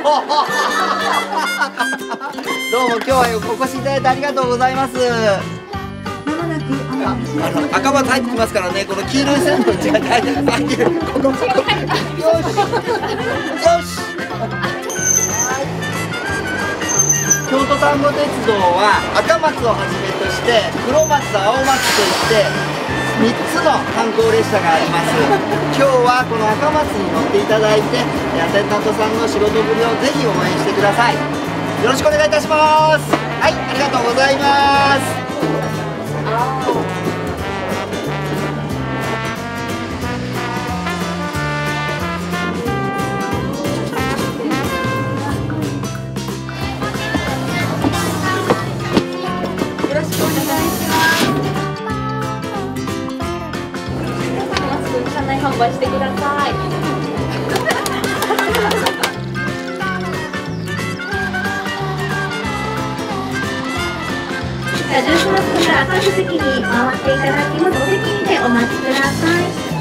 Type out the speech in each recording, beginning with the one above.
どうも今日はお越しいただいてありがとうございます。赤松入ってきますからね、この黄色い線の内が大変。ここ。よし。よし。京都丹後鉄道は赤松をはじめとして黒松、青松といって3つの観光列車があります。今日はこの赤松に乗っていただいてアテンダントさんの仕事ぶりをぜひ応援してください。よろしくお願いいたします。はい、ありがとうございます。 販売してください。じゃあ11月から赤い席に回っていただきます。お席にてお待ちください。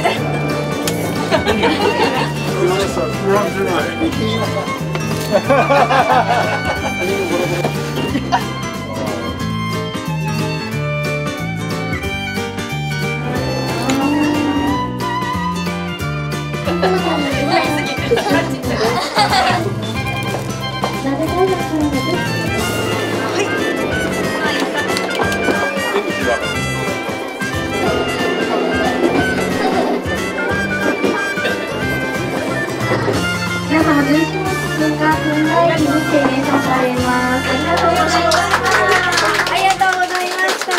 皆様、11月が分配機に停電されます。ありがとうございました。ありがとうございました。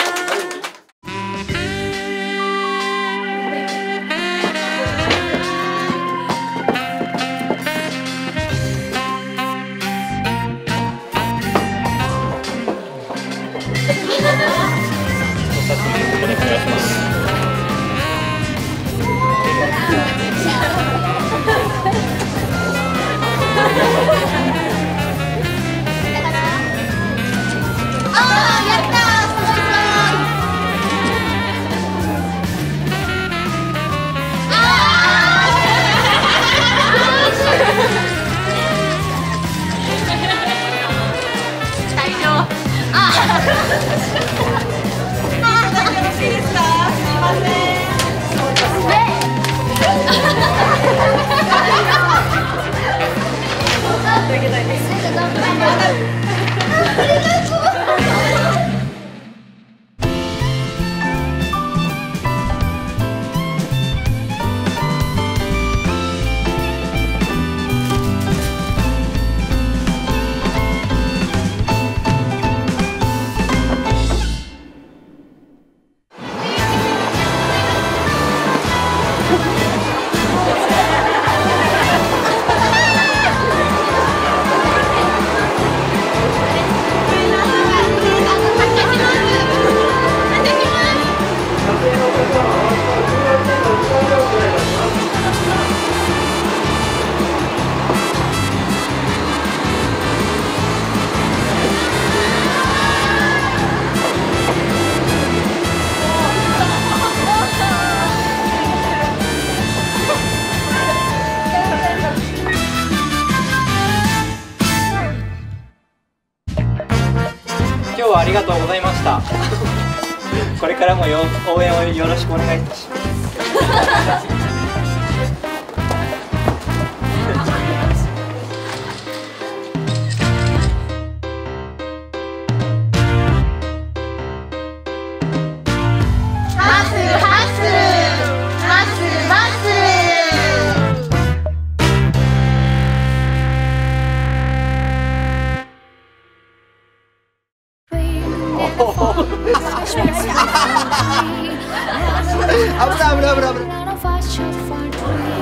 今日はありがとうございました。これからも応援をよろしくお願いいたします。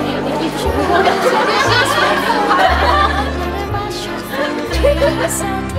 危ない。